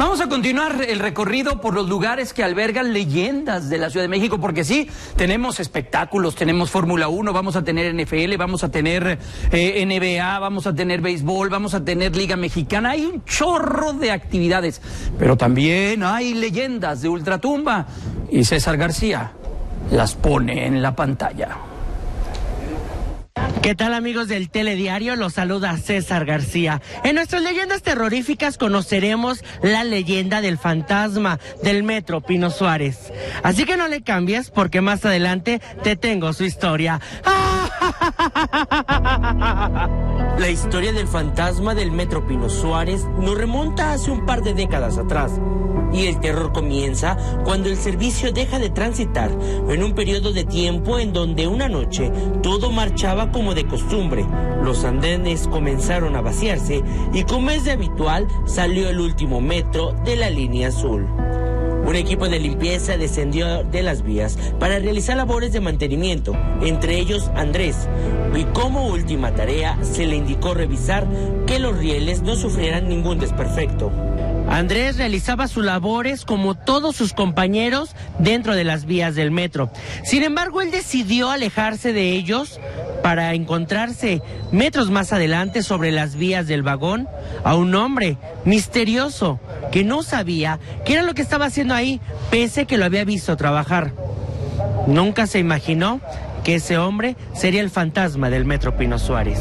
Vamos a continuar el recorrido por los lugares que albergan leyendas de la Ciudad de México, porque sí, tenemos espectáculos, tenemos Fórmula 1, vamos a tener NFL, vamos a tener NBA, vamos a tener béisbol, vamos a tener Liga Mexicana, hay un chorro de actividades, pero también hay leyendas de ultratumba y César García las pone en la pantalla. ¿Qué tal, amigos del Telediario? Los saluda César García. En nuestras leyendas terroríficas conoceremos la leyenda del fantasma del Metro Pino Suárez. Así que no le cambies porque más adelante te tengo su historia. La historia del fantasma del Metro Pino Suárez nos remonta hace un par de décadas atrás. Y el terror comienza cuando el servicio deja de transitar en un periodo de tiempo en donde una noche todo marchaba como de costumbre. Los andenes comenzaron a vaciarse y, como es de habitual, salió el último metro de la línea azul. Un equipo de limpieza descendió de las vías para realizar labores de mantenimiento, entre ellos Andrés, y como última tarea se le indicó revisar que los rieles no sufrieran ningún desperfecto. Andrés realizaba sus labores como todos sus compañeros dentro de las vías del metro. Sin embargo, él decidió alejarse de ellos para encontrarse metros más adelante sobre las vías del vagón a un hombre misterioso que no sabía qué era lo que estaba haciendo ahí, pese que lo había visto trabajar. Nunca se imaginó que ese hombre sería el fantasma del Metro Pino Suárez.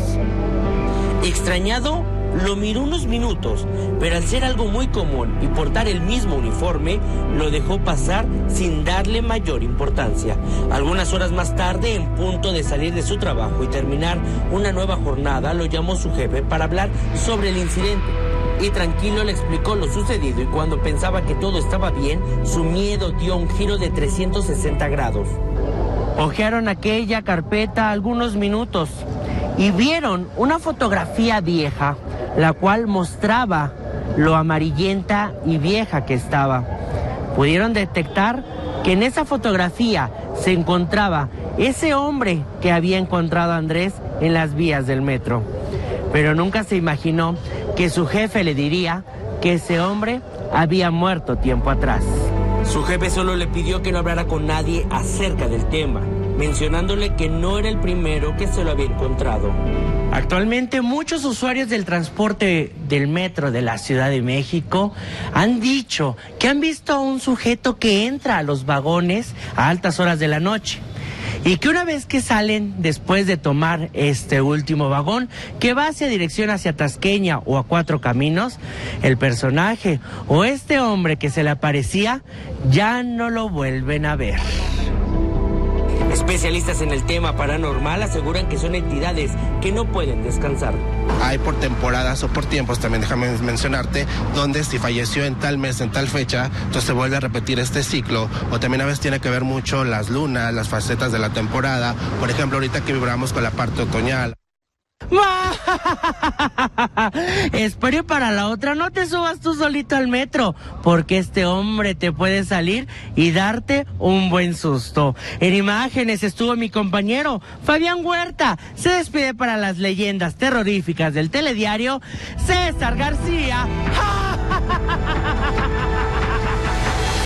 Extrañado, lo miró unos minutos, pero al ser algo muy común y portar el mismo uniforme, lo dejó pasar sin darle mayor importancia. Algunas horas más tarde, en punto de salir de su trabajo y terminar una nueva jornada, lo llamó su jefe para hablar sobre el incidente. Y tranquilo le explicó lo sucedido, y cuando pensaba que todo estaba bien, su miedo dio un giro de 360 grados. Hojearon aquella carpeta algunos minutos y vieron una fotografía vieja, la cual mostraba lo amarillenta y vieja que estaba. Pudieron detectar que en esa fotografía se encontraba ese hombre que había encontrado a Andrés en las vías del metro. Pero nunca se imaginó que su jefe le diría que ese hombre había muerto tiempo atrás. Su jefe solo le pidió que no hablara con nadie acerca del tema, mencionándole que no era el primero que se lo había encontrado. Actualmente muchos usuarios del transporte del metro de la Ciudad de México han dicho que han visto a un sujeto que entra a los vagones a altas horas de la noche y que una vez que salen después de tomar este último vagón que va hacia dirección hacia Tasqueña o a Cuatro Caminos, el personaje o este hombre que se le aparecía ya no lo vuelven a ver. Especialistas en el tema paranormal aseguran que son entidades que no pueden descansar. Hay por temporadas o por tiempos, también déjame mencionarte, donde si falleció en tal mes, en tal fecha, entonces se vuelve a repetir este ciclo. O también a veces tiene que ver mucho las lunas, las facetas de la temporada. Por ejemplo, ahorita que vibramos con la parte otoñal. Espero para la otra no te subas tú solito al metro, porque este hombre te puede salir y darte un buen susto. En imágenes estuvo mi compañero Fabián Huerta. Se despide para las leyendas terroríficas del Telediario, César García.